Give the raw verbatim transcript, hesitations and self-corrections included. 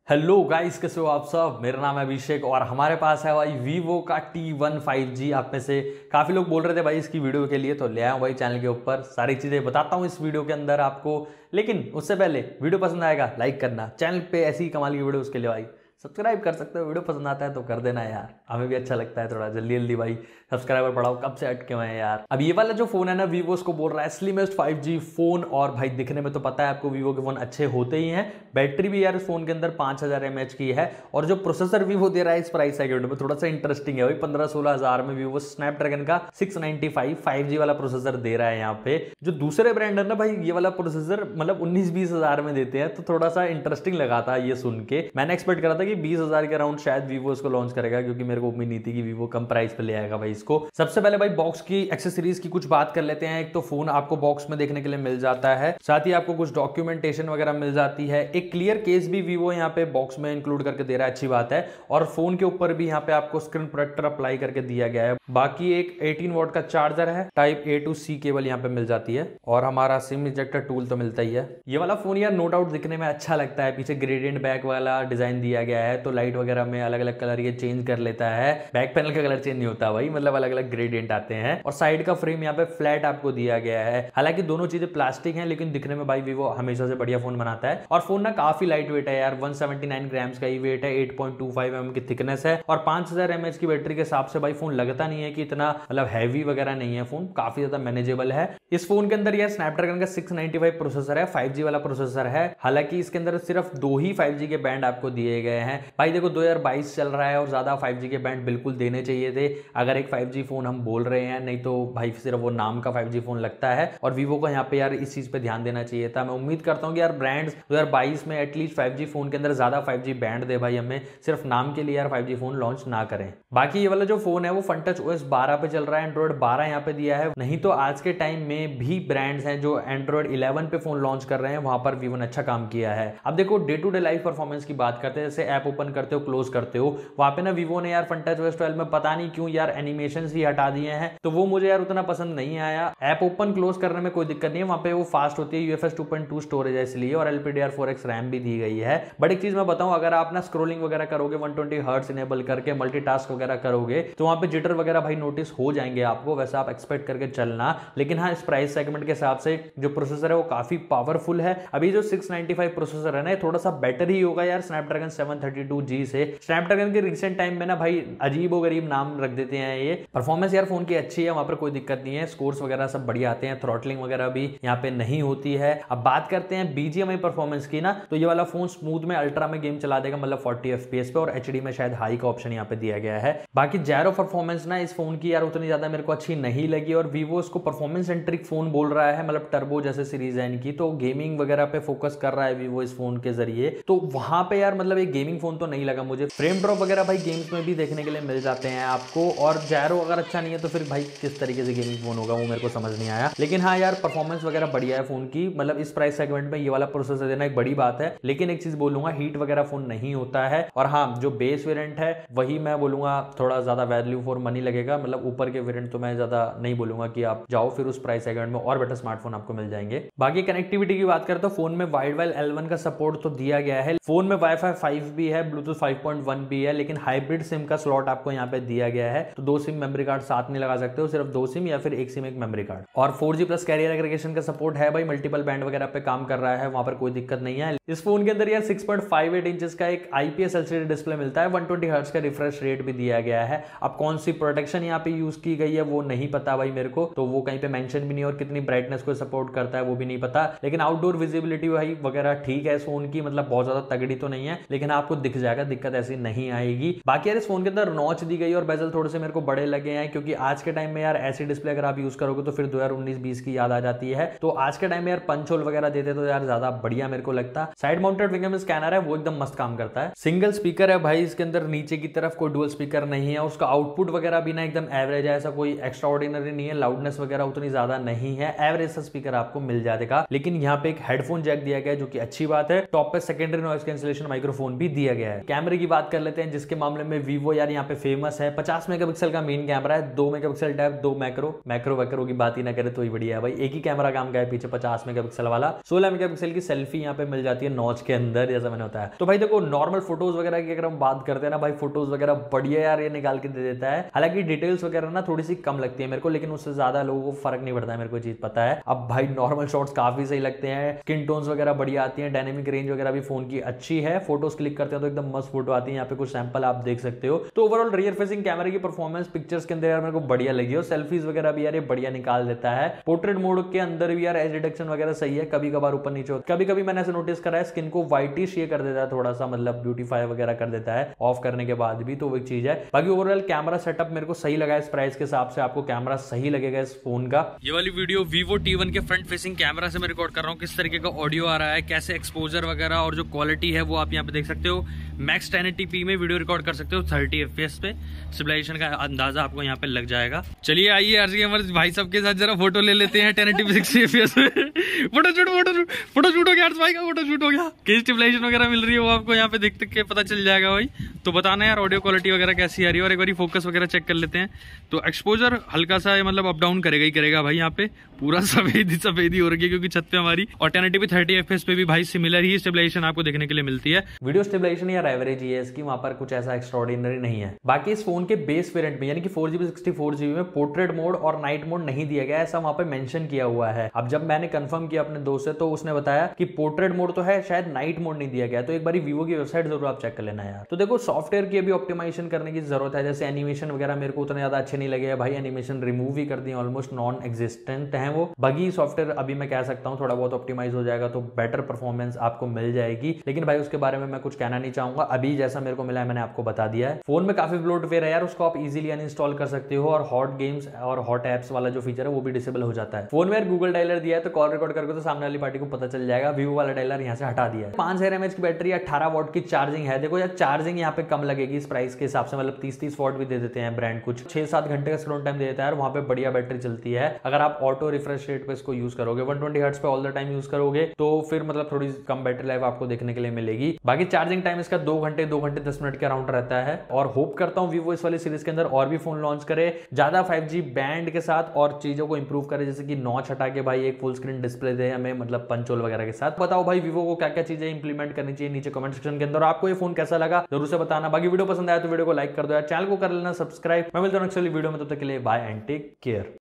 Hello guys, कैसे हो आप सब। मेरा नाम है अभिषेक और हमारे पास है भाई वीवो का टी वन फाइव जी। आप में से काफी लोग बोल रहे थे भाई इसकी वीडियो के लिए, तो ले आया हूं भाई चैनल के ऊपर। सारी चीजें बताता हूं इस वीडियो के अंदर आपको, लेकिन उससे पहले वीडियो पसंद आएगा लाइक करना, चैनल पे ऐसी ही कमाल की वीडियो उसके लिए भाई सब्सक्राइब कर सकते हो। वीडियो पसंद आता है तो कर देना यार, हमें भी अच्छा लगता है थोड़ा। जल्दी जल्दी भाई सब्सक्राइबर बढ़ाओ, कब से अटके हुए हैं यार। अब ये वाला जो फोन है ना वीवो, उसको बोल रहा है स्लिमेस्ट फाइव जी फोन। और भाई दिखने में तो पता है आपको वीवो के फोन अच्छे होते ही हैं। बैटरी भी यार इस फोन के अंदर पांच हजार एम एच की है। और जो प्रोसेसर वीवो दे रहा है इस प्राइस सेगमेंट में थोड़ा सा इंटरेस्टिंग है भाई। पंद्रह सोलह हजार में वीवो स्नैपड्रैगन का six ninety five five G वाला प्रोसेसर दे रहा है यहाँ पे। जो दूसरे ब्रांड है ना भाई, ये वाला प्रोसेसर मतलब उन्नीस बीस हजार में देते हैं, तो थोड़ा सा इंटरेस्टिंग लगा था ये सुन के। मैंने एक्सपेक्ट करा था कि बीस हजार के अराउंड शायद वीवो इसको लॉन्च करेगा, क्योंकि मेरे को उम्मीद नहीं थी कि वीवो कम प्राइस पे ले आएगा भाई इसको। सबसे पहले भाई बॉक्स की एक्सेसरीज की कुछ बात कर लेते हैं। एक तो फोन आपको बॉक्स में देखने के लिए मिल जाता है, साथ ही आपको कुछ डॉक्यूमेंटेशन वगैरह मिल जाती है। एक क्लियर केस भी वीवो यहाँ पे बॉक्स में इंक्लूड करके दे रहा है, अच्छी बात है। और फोन के ऊपर भी यहाँ पे आपको स्क्रीन प्रोटेक्टर अप्लाई करके दिया गया है। बाकी एक अठारह वॉट का चार्जर है, type A to C cable यहाँ पे मिल जाती है, और हमारा सिम इजेक्टर टूल तो मिलता ही है। ये वाला फोन यार नो डाउट दिखने में अच्छा लगता है। पीछे ग्रेडियंट बैक वाला डिजाइन दिया गया है, तो लाइट वगैरह में अलग अलग कलर ये चेंज कर लेता है। बैक पैनल का कलर चेंज नहीं होता भाई, मतलब अलग अलग ग्रेडियंट आते हैं। और साइड का फ्रेम यहाँ पे फ्लैट आपको दिया गया है। हालांकि दोनों चीजें प्लास्टिक हैं, लेकिन दिखने में भाई वीवो हमेशा से बढ़िया फोन बनाता है। और फोन ना काफी लाइट वेट है यार, वन सेवेंटी नाइन ग्राम्स का ही वेट है, eight point two five M M की थिकनेस है, और पांच हजार एम एच की बैटरी के हिसाब से भाई फोन लगता नहीं है कि इतना मतलब हैवी वगैरह नहीं है। फोन काफी ज्यादा मैनेजेबल है। इस फोन के अंदर यार स्नैपड्रैगन का सिक्स नाइनटी फाइव प्रोसेसर है, फाइव जी वाला प्रोसेसर है। हालांकि इसके अंदर सिर्फ दो ही फाइव जी के बैंड आपको दिए गए हैं भाई। देखो दो हजार बाईस चल रहा है और ज्यादा फाइव जी के बैंड बिल्कुल देने चाहिए थे अगर एक फाइव जी फोन हम बोल रहे हैं, नहीं तो भाई सिर्फ वो नाम का फाइव जी फोन लगता है। और वीवो को यहाँ पे यार इस चीज पे ध्यान देना चाहिए था। मैं उम्मीद करता हूँ कि यार ब्रांड्स दो हजार बाईस में एटलीस्ट फाइव जी फोन के अंदर ज्यादा फाइव जी बैंड दे भाई, हमें सिर्फ नाम के लिए यार फाइव जी फोन लॉन्च ना करें। बाकी ये वाला जो फोन है वो फनटच ओएस बारह पे चल रहा है, एंड्रॉइड बारह यहाँ पे दिया है। नहीं तो आज के टाइम में भी ब्रांड्स हैं जो एंड्रॉइड इलेवन पे फोन लॉन्च कर रहे हैं, वहां पर वीवो ने अच्छा काम किया है। अब देखो day to day life performance की बात करते हैं, जैसे ऐप ओपन करते हो क्लोज करते हो, वहां पे ना वीवो ने यार फनटच ओएस ट्वेल्व में पता नहीं क्यों यार एनिमेशन ही हटा दिए हैं, तो वो मुझे यार उतना पसंद नहीं आया। ऐप ओपन क्लोज करने में कोई दिक्कत नहीं है, वहां पे वो फास्ट होती है, UFS two point two storage है इसलिए, और एलपीडीआर फोर एक्स रैम भी दी गई है। बट एक चीज मैं बताऊं, अगर आप ना स्क्रोलिंग वगैरह करोगे वन ट्वेंटी हर्ट्ज इनेबल करके, मल्टीटास्क वगैरह करोगे, तो वहां पे जिटर वगैरह भाई नोटिस हो जाएंगे आपको, वैसा आप एक्सपेक्ट करके चलना। लेकिन हाँ, इस प्राइस सेगमेंट के हिसाब से जो प्रोसेसर है वो काफी पावरफुल है। अभी जो सिक्स नाइनटी फाइव प्रोसेसर है ना, थोड़ा सा बेटर ही होगा यार Snapdragon seven thirty two G से। स्नैपड्रैगन के रिसेंट टाइम में ना भाई अजीब व गरीब नाम रख देते हैं। ये परफॉर्मेंस यार फोन की अच्छी है, वहां पर कोई दिक्कत नहीं है, स्कोर्स वगैरह सब बढ़िया आते हैं, थ्रॉटलिंग वगैरह भी यहाँ पे नहीं होती है। अब बात करते हैं बीजीएमआई परफॉर्मेंस की ना, तो ये वाला फोन स्मूथ में अल्ट्रा में गेम चला देगा, मतलब फोर्टी एफपीएस पे, और एचडी में शायद हाई का ऑप्शन यहाँ पे दिया गया है। बाकी जैरो परफॉर्मेंस ना इस फोन की यार उतनी ज्यादा मेरे को अच्छी नहीं लगी, और वीवो इसको परफॉर्मेंस सेंट्रिक फोन बोल रहा है, मतलब टर्बो जैसे सीरीज है इनकी, तो गेमिंग वगैरह पे फोकस कर रहा है वीवो इस फोन के जरिए। तो वहां पे यार मतलब एक गेमिंग फोन तो नहीं लगा मुझे। फ्रेम ड्रॉप वगैरह भाई गेम्स में भी देखने के लिए मिल जाते हैं आपको, और जैरो अगर अच्छा नहीं है तो फिर भाई किस तरीके से गेमिंग फोन होगा वो मेरे को समझ नहीं आया। लेकिन हाँ यार परफॉर्मेंस वगैरह बढ़िया है फोन की, मतलब इस प्राइस सेगमेंट में ये वाला प्रोसेसर देना एक बड़ी बात है। लेकिन एक चीज बोलूंगा, हीट वगैरह फोन नहीं होता है। और हाँ, जो बेस वेरिएंट है वही मैं बोलूंगा थोड़ा ज्यादा वैल्यू फॉर मनी लगेगा, मतलब ऊपर के वेरिएंट तो मैं ज्यादा नहीं बोलूंगा कि आप जाओ फिर उस प्राइस सेगमेंट में, और बेटर स्मार्टफोन आपको मिल जाएंगे। बाकी कनेक्टिविटी की बात करें तो फोन में वाइड वाइड एल वन का सपोर्ट तो दिया गया है। फोन में वाईफाई फाइव भी है, ब्लूटूथ फाइव पॉइंट वन भी है, लेकिन हाइब्रिड सिम का स्लॉट आपको यहाँ पे दिया गया है, तो दो सिम मेमोरी कार्ड साथ नहीं लगा सकते हो, सिर्फ दो सिम या फिर एक सिम एक मेमोरी कार्ड। और four G plus carrier aggregation का सपोर्ट है भाई, मल्टीपल बैंड वगैरह पे काम कर रहा है, वहां पर कोई दिक्कत नहीं है। इस फोन के अंदर यार six point five eight inches का एक आईपीएस एलसीडी डिस्प्ले मिलता है, वन ट्वेंटी हर्ट्ज का रिफ्रेश रेट भी दिया गया है। अब कौन सी प्रोटेक्शन यहाँ पे यूज की गई है वो नहीं पता भाई मेरे को, तो वो कहीं पे मेंशन भी नहीं, और कितनी ब्राइटनेस को सपोर्ट करता है वो भी नहीं पता। लेकिन आउटडोर विजिबिलिटी भाई वगैरह ठीक है इस फोन की, मतलब बहुत ज्यादा तगड़ी तो नहीं है, लेकिन आपको दिख जाएगा, दिक्कत ऐसी नहीं आएगी। बाकी यार इस फोन के अंदर नॉच दी गई और बेजल थोड़े से मेरे को बड़े लगे हैं, क्योंकि आज के टाइम में यार ऐसी डिस्प्ले अगर आप यूज करोगे तो फिर दो हजार उन्नीस बीस की याद आ जाती है। तो आज के टाइम में यार पंच होल वगैरह देते तो यार ज्यादा बढ़िया मेरे को लगता। साइड माउंटेड फिंगरप्रिंट स्कैनर है, वो एकदम मस्त काम करता है। सिंगल स्पीकर है भाई इसके अंदर, नीचे की तरफ कोई डुअल स्पीकर नहीं है। उसका आउटपुट वगैरह भी ना एकदम एवरेज है, ऐसा कोई एक्स्ट्रा ऑर्डिनरी नहीं है, लाउडनेस वगैरह उतनी ज्यादा नहीं है, एवरेज सा स्पीकर आपको मिल जाएगा। लेकिन यहाँ पे एक हेडफोन जैक दिया गया है जो कि अच्छी बात है। टॉप पे सेकेंडरी नॉइस कैंसिलेशन माइक्रोफोन भी दिया दिया गया है। कैमरे की बात कर लेते हैं, जिसके मामले में वीवो यार यहाँ पे फेमस है। पचास मेगापिक्सल का मेन कैमरा है, दो मेगापिक्सल डेप्थ, दो मैक्रो मैक्रो वैक्रो की बात ही ना करे तो ही बढ़िया है भाई। एक ही कैमरा काम का है पीछे पचास मेगापिक्सल वाला। सोलह मेगापिक्सल की सेल्फी यहाँ पे मिल जाती है नॉच के अंदर, जैसा मैंने होता है। तो भाई देखो नॉर्मल फोटोज वगैरह की अगर हम बात करते हैं ना भाई, फोटोज वगैरह बढ़िया यार ये निकाल के दे देता है। हालांकि डिटेल्स वगैरह ना थोड़ी सी कम लगती है मेरे को, लेकिन उससे ज्यादा लोगों को फर्क नहीं पड़ता है, मेरे को चीज पता है। अब भाई नॉर्मल शॉट्स काफी सही लगते हैं, स्किन टोन्स वगैरह बढ़िया आती है, डायनेमिक रेंज वगैरह भी फोन की अच्छी है। फोटोज क्लिक करते हैं तो एकदम मस्त फोटो आती है। यहाँ पे कुछ सैंपल आप देख सकते हो। तो ओवरऑल रियर फेसिंग कैमरे की परफॉर्मेंस पिक्चर्स के अंदर यार मेरे को बढ़िया लगी, और सेल्फीज वगैरह भी यार ये बढ़िया निकाल देता है। पोर्ट्रेट मोड के अंदर भी यार एज डिटेक्शन वगैरह सही है, कभी कभार ऊपर नीचे होता है। कभी कभी मैंने ऐसे नोटिस करा है स्किन को व्हाइटिश ये कर देता है थोड़ा सा, मतलब ब्यूटीफाई वगैरह कर देता है ऑफ करने के बाद भी, तो वो एक चीज है। बाकी ओवरऑल कैमरा सेटअप मेरे को सही लगा इस प्राइस के हिसाब से। आपको कैमरा सही लगेगा इस फोन का। ये वाली वीडियो वीवो टी वन के फ्रंट फेसिंग कैमरा से मैं रिकॉर्ड कर रहा हूँ। किस तरीके का ऑडियो आ रहा है, कैसे एक्सपोजर वगैरह और जो क्वालिटी है वो आप यहाँ पे देख सकते हो। मैक्स टेन एटी पी में वीडियो रिकॉर्ड कर सकते हो थर्टी एफ पी एस पे। स्टेबलाइजेशन का अंदाजा आपको यहाँ पे लग जाएगा। चलिए आइए आरजी गेमर भाई सब के साथ जरा फोटो ले लेते हैं ten eighty P sixty F P S में। Photo shoot photo shoot photo shoot हो गया भाई का, फोटो शूट हो गया। किस स्टेबलाइजेशन वगैरह मिल रही है वो आपको यहाँ पे देख के पता चल जाएगा भाई। तो बताना यार ऑडियो क्वालिटी वगैरह कैसी आ रही है, और एक बार फोकस वगैरह चेक कर लेते हैं। तो एक्सपोजर हल्का सा मतलब अप डाउन करेगा ही करेगा भाई। यहाँ पे पूरा सफेद ही सफेद ही हो रही है क्योंकि छत पे हमारी, और ten eighty P thirty F P S पे भी भाई सिमिलर ही स्टेबलाइजेशन आपको देखने के लिए मिलती है। वीडियो स्टेबलाइजेशन यार एवरेज ही है इसकी, वहां पर कुछ ऐसा एक्स्ट्राऑर्डिनरी नहीं है। बाकी इस फोन के बेस वेरिएंट में यानी कि four GB sixty four GB में पोर्ट्रेट मोड और नाइट मोड नहीं दिया गया, ऐसा वहां पे मेंशन किया हुआ है। अब जब मैंने कंफर्म किया अपने दोस्त से तो उसने बताया कि पोर्ट्रेट मोड तो है, शायद नाइट मोड नहीं दिया गया। तो एक बार वीवो की वेबसाइट जरूर आप चेक कर लेना यार। तो देखो सॉफ्टवेयर की अभी ऑप्टिमाइजेशन करने की जरूरत है। जैसे एनिमेशन वगैरह मेरे को उतने ज्यादा अच्छे नहीं लगे भाई, एनिमेशन रिमूव ही कर दिए, ऑलमोस्ट नॉन एग्जिस्टेंट है वो। बगी सॉफ्टवेयर अभी मैं कह सकता हूँ थोड़ा बहुत ऑप्टिमाइज हो जाएगा तो बेटर परफॉर्मेंस आपको मिल जाएगी, लेकिन भाई उसके बारे में मैं कुछ कहना नहीं चाहूंगा। अभी जैसा मेरे को मिला है मैंने आपको बता दिया है। फोन में काफी ब्लोटवेयर है यार, उसको आप इजीली अनइंस्टॉल कर सकते हो, और हॉट गेम्स और हॉट एप्स वाला जो फीचर है वो भी डिसेबल हो जाता है। फोन में यार गूगल डायलर दिया है, तो कॉल रिकॉर्ड करके तो सामने वाली पार्टी को पता चल जाएगा। वीवो वाला डायलर यहाँ से हटा दिया है। पांच हजार एमएच की बैटरी, अठारह वॉट की चार्जिंग है। देखो यार चार्जिंग यहाँ पे कम लगेगी इस प्राइस के हिसाब से, मतलब तीस तीस वॉट भी दे देते हैं ब्रांड, कुछ छह सात घंटे का स्क्रीन टाइम दे देता है, वहां पे बढ़िया बैटरी चलती है। अगर आप ऑटो रिफ्रेश रेट पे इसको यूज करोगे, वन ट्वेंटी हर्ट्ज पे ऑल द टाइम यूज करोगे, तो फिर मतलब थोड़ी कम बैटरी लाइफ आपको देखने के लिए मिलेगी। बाकी चार्जिंग टाइम इसका दो घंटे दो घंटे दस मिनट के अराउंड रहता है। और होप करता हूँ वीवो इस वाली सीरीज के अंदर और भी फोन लॉन्च करे, ज्यादा फाइव जी बैंड के साथ, और चीजों को इंप्रूव करे, जैसे कि नॉच हटा के भाई एक फुल स्क्रीन डिस्प्ले दे हमें, मतलब पंचोल वगैरह के साथ। बताओ भाई वीवो को क्या क्या चीजें इंप्लीमेंट करनी चाहिए नीचे कमेंट सेक्शन के अंदर। आपको ये फोन कैसा लगा जरूर से बताना। बाकी वीडियो पसंद आया तो वीडियो को लाइक कर दो यार, चैनल को कर लेना सब्सक्राइब। मैं मिलता हूं नेक्स्ट वाली वीडियो में, तब तक के लिए बाय एंड टेक केयर।